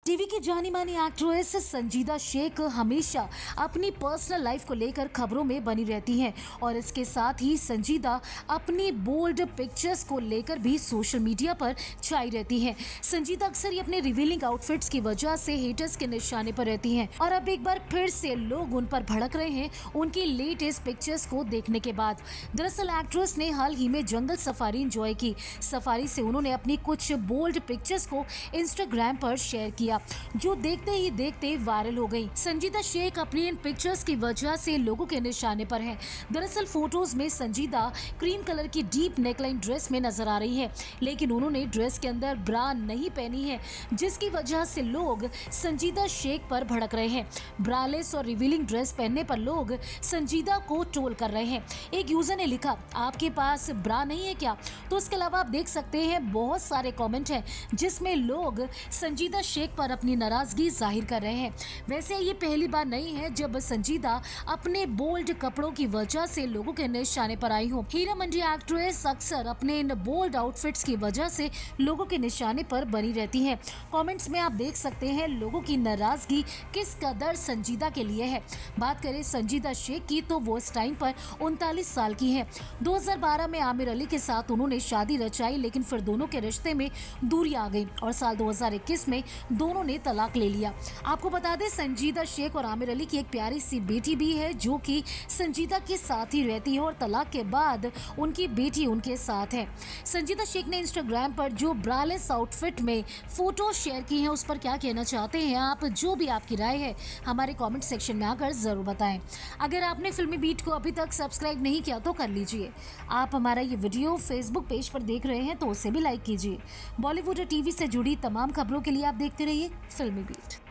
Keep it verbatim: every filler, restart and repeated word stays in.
TV की जानी मानी एक्ट्रेस संजीदा शेख हमेशा अपनी पर्सनल लाइफ को लेकर खबरों में बनी रहती हैं और इसके साथ ही संजीदा अपनी बोल्ड पिक्चर्स को लेकर भी सोशल मीडिया पर छाई रहती हैं। संजीदा अक्सर ही अपने रिवीलिंग आउटफिट्स की वजह से हेटर्स के निशाने पर रहती हैं और अब एक बार फिर से लोग उन पर भड़क रहे हैं उनकी लेटेस्ट पिक्चर्स को देखने के बाद। दरअसल एक्ट्रेस ने हाल ही में जंगल सफारी एंजॉय की। सफारी से उन्होंने अपनी कुछ बोल्ड पिक्चर्स को इंस्टाग्राम पर शेयर किया जो देखते ही देखते वायरल हो गई। संजीदा शेख अपनी इन पिक्चर्स की वजह से लोगों के निशाने पर हैं। दरअसल फोटोज में संजीदा क्रीम कलर की डीप नेकलाइन ड्रेस में नजर आ रही है, लेकिन उन्होंने ड्रेस के अंदर ब्रा नहीं पहनी है, जिसकी वजह से लोग संजीदा शेख पर भड़क रहे हैं। ब्रालेस और रिवीलिंग ड्रेस पहनने पर लोग संजीदा को ट्रोल कर रहे हैं। एक यूजर ने लिखा, आपके पास ब्रा नहीं है क्या? तो इसके अलावा आप देख सकते हैं बहुत सारे कमेंट हैं जिसमें लोग संजीदा शेख पर अपनी नाराजगी जाहिर कर रहे हैं। वैसे ये पहली बार नहीं है जब संजीदा अपने बोल्ड कपड़ों की वजह से लोगों के निशाने पर आई हो। हीरा मंडी एक्ट्रेस अक्सर अपने इन बोल्ड आउटफिट्स की वजह से लोगों के निशाने पर बनी रहती हैं। कमेंट्स में आप देख सकते हैं लोगों की नाराजगी किस कदर संजीदा के लिए है। बात करें संजीदा शेख की तो वो इस टाइम पर उनतालीस साल की है। दो हज़ार बारह में आमिर अली के साथ उन्होंने शादी रचाई, लेकिन फिर दोनों के रिश्ते में दूरी आ गई और साल दो हज़ार इक्कीस में दोनों ने तलाक ले लिया। आपको बता दें संजीदा शेख और आमिर अली की एक प्यारी सी बेटी भी है जो कि संजीदा के साथ ही रहती है और तलाक के बाद उनकी बेटी उनके साथ है। संजीदा शेख ने इंस्टाग्राम पर जो ब्रालेस आउटफिट में फोटो शेयर की है उस पर क्या कहना चाहते हैं आप? जो भी आपकी राय है हमारे कमेंट सेक्शन में आकर जरूर बताएं। अगर आपने फिल्मी बीट को अभी तक सब्सक्राइब नहीं किया तो कर लीजिए। आप हमारा ये वीडियो फेसबुक पेज पर देख रहे हैं तो उसे भी लाइक कीजिए। बॉलीवुड और टीवी से जुड़ी तमाम खबरों के लिए आप देखते रहिए फिल्मी बीट।